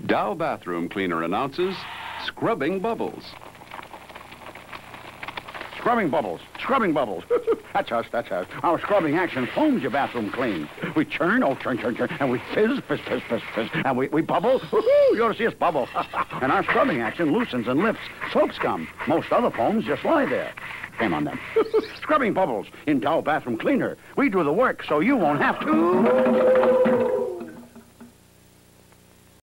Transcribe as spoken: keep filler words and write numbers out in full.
Dow Bathroom Cleaner announces scrubbing bubbles. Scrubbing bubbles, scrubbing bubbles. That's us, that's us. Our scrubbing action foams your bathroom clean. We churn, oh, churn, churn, churn, and we fizz, fizz, fizz, fizz, fizz, and we, we bubble. Woo-hoo, you ought to see us bubble. And our scrubbing action loosens and lifts soap scum. Most other foams just lie there. Shame on them. Scrubbing bubbles in Dow Bathroom Cleaner. We do the work so you won't have to.